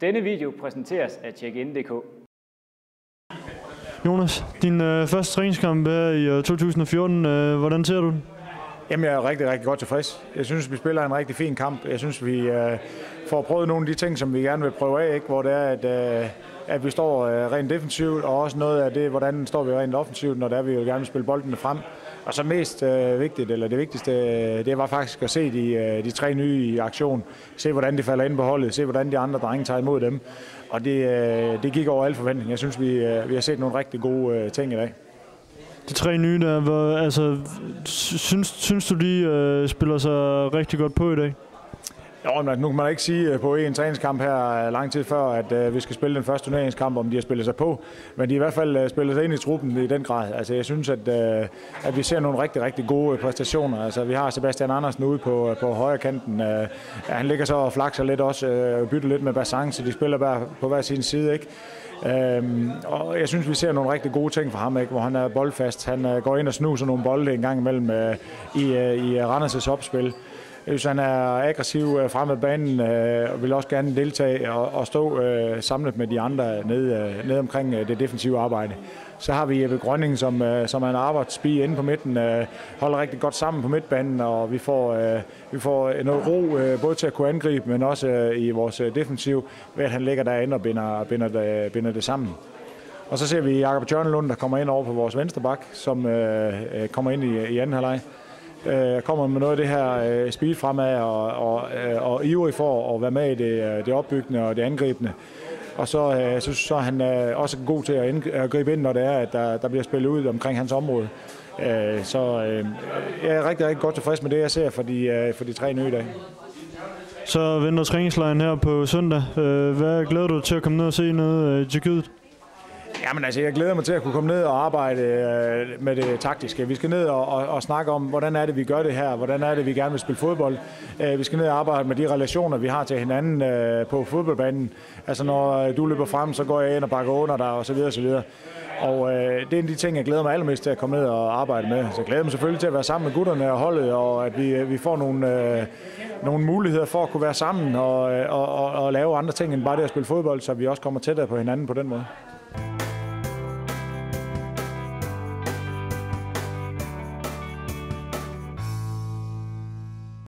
Denne video præsenteres af Checkin.dk. Jonas, din første træningskamp her i 2014, hvordan ser du den? Jamen, jeg er rigtig godt tilfreds. Jeg synes, vi spiller en rigtig fin kamp. Jeg synes, vi får prøvet nogle af de ting, som vi gerne vil prøve af, ikke? Hvor det er, at vi står rent defensivt, og også noget af det, hvordan står vi rent offensivt, når det er, vi vil gerne vil spille boldene frem. Og så mest vigtigt, eller det vigtigste, det var faktisk at se de tre nye i aktion. Se, hvordan de falder ind på holdet. Se, hvordan de andre drenge tager imod dem. Og det gik over al forventning. Jeg synes, vi har set nogle rigtig gode ting i dag. De tre nye der, synes du, de spiller sig rigtig godt på i dag? Jo, men nu kan man ikke sige på en træningskamp her lang tid før, at vi skal spille den første turneringskamp, om de har spillet sig på. Men de har i hvert fald spillet sig ind i truppen i den grad. Altså, jeg synes, at vi ser nogle rigtig gode præstationer. Altså, vi har Sebastian Andersen ude på højre kanten. Han ligger så og flakser lidt også, bytter lidt med Bassang, så de spiller bare på hver sin side, ikke? Og jeg synes, vi ser nogle rigtig gode ting fra ham, ikke? Hvor han er boldfast. Han går ind og snuser nogle bolde en gang imellem i Randers' opspil. Jeg synes, han er aggressiv fremme af banen og vil også gerne deltage og stå samlet med de andre nede omkring det defensive arbejde. Så har vi Jeppe Grønning, som er en arbejdsspige inde på midten, holder rigtig godt sammen på midtbanen, og vi får noget ro både til at kunne angribe, men også i vores defensiv, ved at han ligger derinde og binder det sammen. Og så ser vi Jakob Tjørnelund, der kommer ind over på vores venstre bak, som kommer ind i anden halvleg. Kommer med noget af det her speed fremad og ivrig for at være med i det opbyggende og det angribende. Og så er han også god til at gribe ind, når det er, at der bliver spillet ud omkring hans område. Jeg er rigtig godt tilfreds med det, jeg ser for de tre nye i dag. Så venter træningslejren her på søndag. Hvad glæder du til at komme ned og se nede i Tjekkiet? Jamen altså, jeg glæder mig til at kunne komme ned og arbejde med det taktiske. Vi skal ned og snakke om, hvordan er det, vi gør det her? Hvordan er det, vi gerne vil spille fodbold? Vi skal ned og arbejde med de relationer, vi har til hinanden på fodboldbanen. Altså, når du løber frem, så går jeg ind og bakker under dig, og så videre, og så videre. Og det er en af de ting, jeg glæder mig allermest til at komme ned og arbejde med. Så jeg glæder mig selvfølgelig til at være sammen med gutterne og holdet, og at vi får nogle muligheder for at kunne være sammen og lave andre ting end bare det at spille fodbold, så vi også kommer tættere på hinanden på den måde.